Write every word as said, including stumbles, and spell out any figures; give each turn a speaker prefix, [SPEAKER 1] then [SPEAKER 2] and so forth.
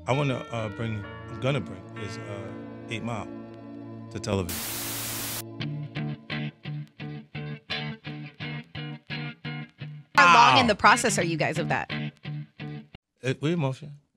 [SPEAKER 1] I want to uh, bring, I'm gonna bring is uh, Eight Mile to television.
[SPEAKER 2] How long in the process are you guys of that?
[SPEAKER 1] It, we're in motion.